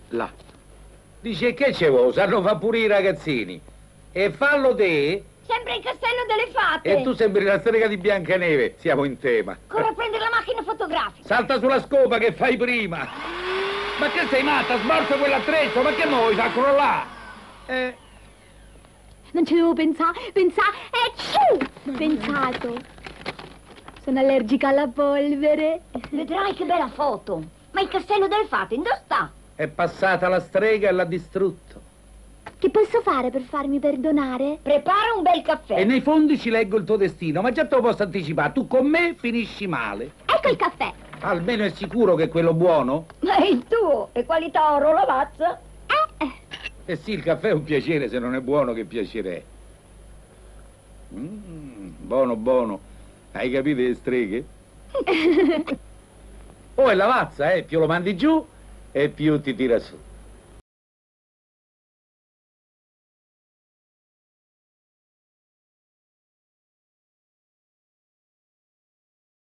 Là. Dice che ce vuoi? Sanno fa pure i ragazzini. E fallo te. Sembra il castello delle fate. E tu sembri la strega di Biancaneve. Siamo in tema. Corre a prendere la macchina fotografica. Salta sulla scopa che fai prima. Ma che sei matta? Smorza quell'attrezzo. Ma che vuoi? Fa crollare. Non ci devo pensare. Pensato. Sono allergica alla polvere. Vedrai che bella foto. Ma il castello delle fate, dove sta? È passata la strega e l'ha distrutto. Che posso fare per farmi perdonare? Prepara un bel caffè. E nei fondi ci leggo il tuo destino, ma già te lo posso anticipare. Tu con me finisci male. Ecco il caffè. Almeno è sicuro che è quello buono? Ma è il tuo, è qualità oro lavazza. Eh sì, il caffè è un piacere, se non è buono che piacere è. Buono, buono. Hai capito le streghe? Oh, è lavazza, più lo mandi giù e più ti tira su.